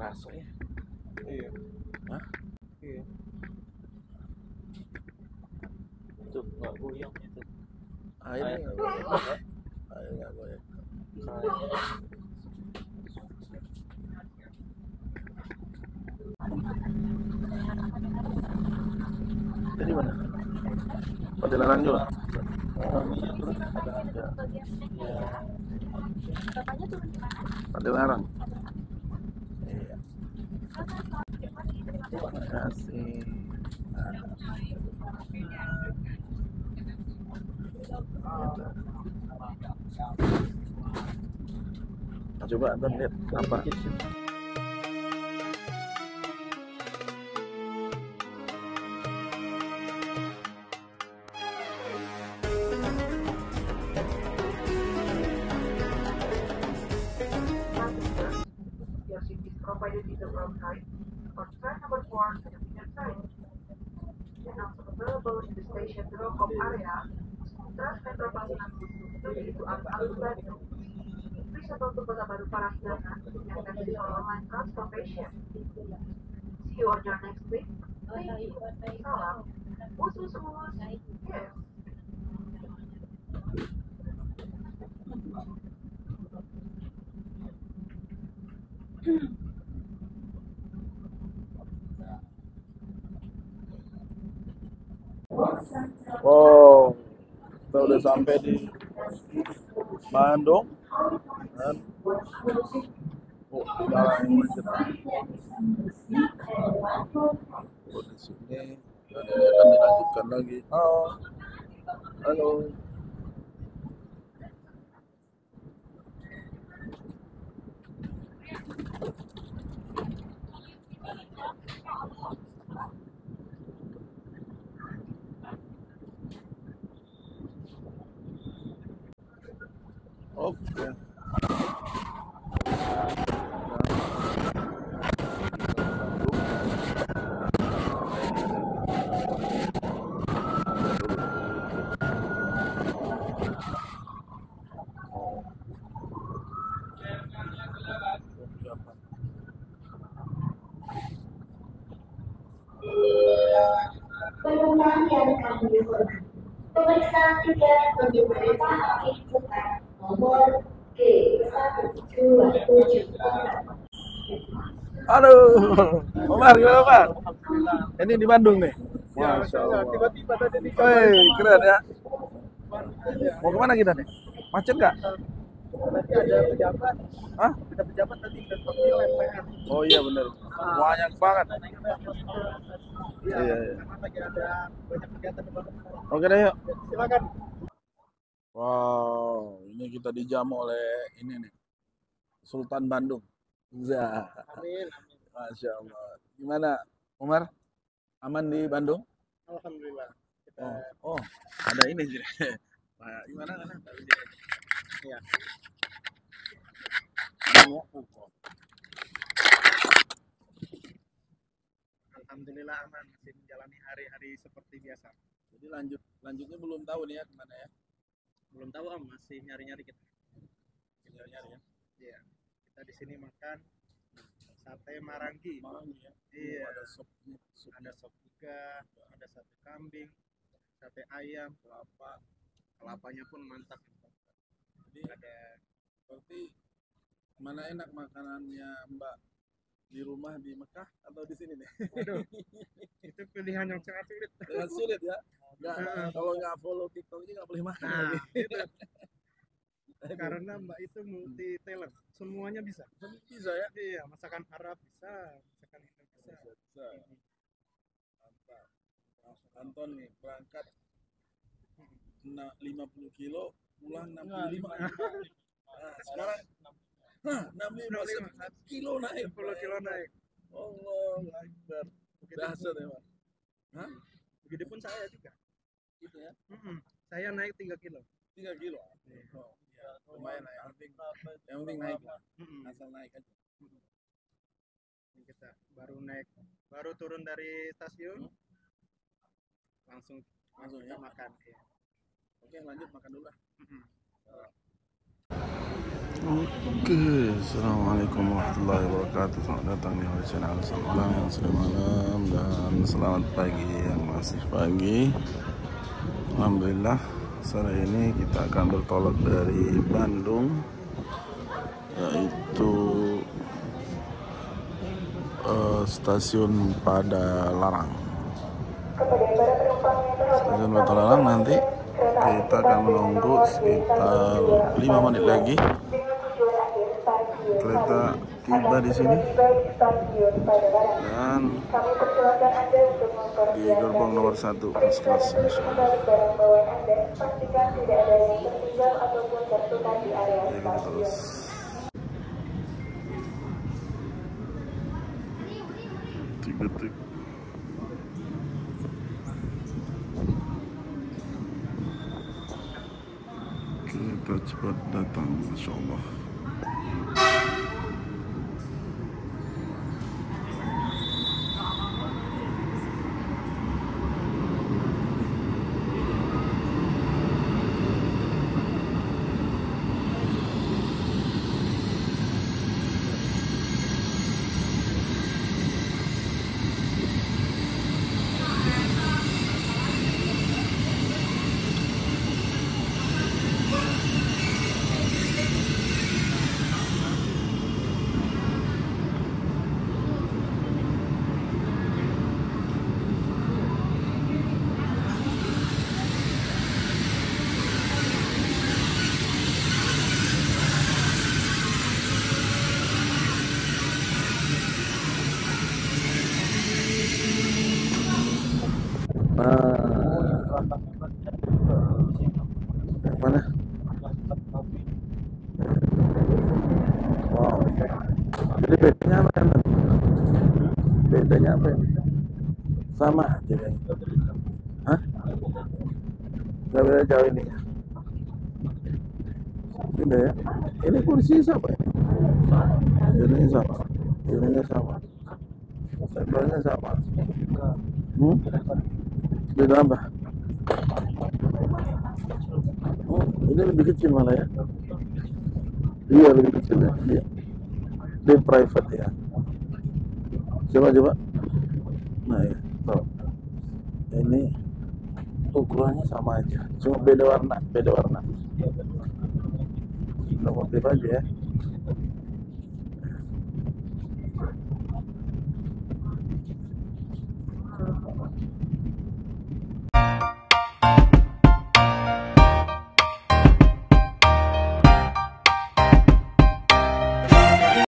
kerasa ya. Iya. Hah? Iya. Tuh nggak goyang itu. Airnya nggak goyang. Airnya nggak goyang. Jadi mana? Padalarang juga. Padalarang. Iya. Terima kasih. Nah, coba Anton lihat apa? Your seat is provided in the wrong side, or try number 4 at the second side. And also available in the station drop-off area, Trans Metro Pasundan Bus yaitu Alun-Alun Bandung. Reachable to Kota Baru Parahyangan and taxi or online transportation. See you on your next trip. Thank you. Salam. Usus. Yes. Wow, kita udah sampai di Bandung dan jalan macet. Oh, di sini dan ini akan dilanjutkan lagi. Halo. Oke. Penumpang yang kami hormati, pemeriksaan tiket pemerintah dibuka nomor G127. Aduh, Omar gimana Omar? Ini di Bandung nih. Masya Allah. Tiba-tiba tadi di Woi, keren ya. Mau kemana kita nih? Macet nggak? tadi ada pejabat. Hah? Ada pejabat tadi dan MPR. Oh iya bener. Banyak banget. Iya. Iya. Karena lagi ada banyak kegiatan di Bandung. Oke deh yuk. Silakan. Wow, ini kita dijamu oleh ini nih, Sultan Bandung. Zah. Amin. Masya Allah. Gimana, Umar? Aman di Bandung? Alhamdulillah. Kita Oh, ada ini sih. Nah, gimana? iya. Alhamdulillah aman, masih menjalani hari-hari seperti biasa. Jadi lanjutnya belum tahu nih ya kemana ya? Belum tahu masih nyari-nyari kita. Nyari-nyari ya. Iya. Kita di sini makan sate marangi. Ya. Iya. Ada sop Ada sop iga, ada sate kambing, sate ayam, kelapanya pun mantap. Jadi Ada berarti mana enak makanannya Mbak, di rumah di Mekah atau di sini nih? waduh, itu pilihan yang sangat sulit. Sangat sulit ya. Kalau nggak follow TikToknya nggak boleh makan Nah, lagi. itu. Karena Mbak itu multi talent, semuanya bisa. Bisa ya? Iya, masakan Arab bisa, masakan Indo bisa. Bisa. Mantap. Anton nih berangkat 50 kilo, pulang 65. Nah, sekarang 65 kilo naik. 10 kilo naik. Allah Akbar. Dahsyat ya, Mas. Hah? Begitupun saya juga. Gitu ya. Saya naik 3 kilo. 3 kilo. Oh, ya, lumayan lah, yang penting naik lah. Asal naik aja. Ini kita baru turun dari stasiun, langsung Langsung kita ya. makan. Ya. Oke, lanjut makan dulu lah. Oke, assalamualaikum warahmatullahi wabarakatuh. Selamat datang di channel Malam yang sudah malam dan selamat pagi yang masih pagi. Alhamdulillah, sore ini kita akan bertolak dari Bandung, yaitu stasiun Padalarang. Stasiun Padalarang nanti kita akan menunggu sekitar 5 menit lagi. Kereta tiba di sini dan di gerbong nomor 1 first class. Terus. Tik-tik. Kita cepat datang, Masya Allah. Mana? Wow. Jadi bedanya apa? Bedanya apa? Sama aja. Hah? Gak beda jauh ini. Beda ya. Ini kursi siapa ya? Ini sama. Ini sama. Sebelahnya sama. Beda apa? Oh, ini lebih kecil malah ya? Iya, lebih kecil ya. Iya. Dia private ya. Coba. Nah ya, tuh. Ini ukurannya sama aja, cuma beda warna. Nomor aja ya.